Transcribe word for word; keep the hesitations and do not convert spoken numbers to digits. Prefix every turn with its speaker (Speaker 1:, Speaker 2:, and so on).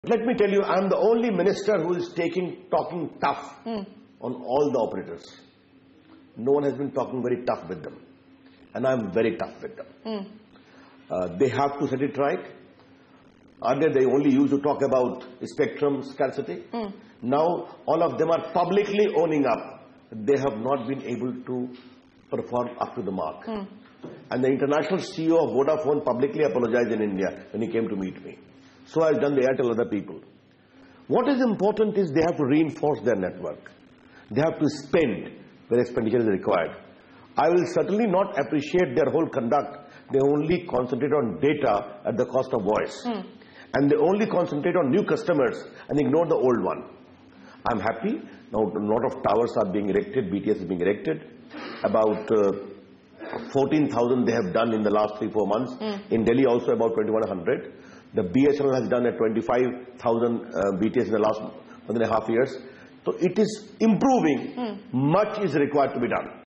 Speaker 1: Let me tell you, I am the only minister who is taking talking tough
Speaker 2: mm.
Speaker 1: on all the operators. No one has been talking very tough with them. And I am very tough with them.
Speaker 2: Mm.
Speaker 1: Uh, they have to set it right. Earlier they only used to talk about spectrum scarcity.
Speaker 2: Mm.
Speaker 1: Now all of them are publicly owning up. They have not been able to perform up to the mark.
Speaker 2: Mm.
Speaker 1: And the international C E O of Vodafone publicly apologized in India when he came to meet me. So has done the Airtel other people. What is important is they have to reinforce their network. They have to spend where expenditure is required. I will certainly not appreciate their whole conduct. They only concentrate on data at the cost of voice.
Speaker 2: Mm.
Speaker 1: And they only concentrate on new customers and ignore the old one. I'm happy. Now a lot of towers are being erected. B T S is being erected. About uh, fourteen thousand they have done in the last three, four months.
Speaker 2: Mm.
Speaker 1: In Delhi also about twenty-one hundred. The B S N L has done at twenty-five thousand uh, B T S in the last one and a half years. So it is improving.
Speaker 2: Mm.
Speaker 1: Much is required to be done.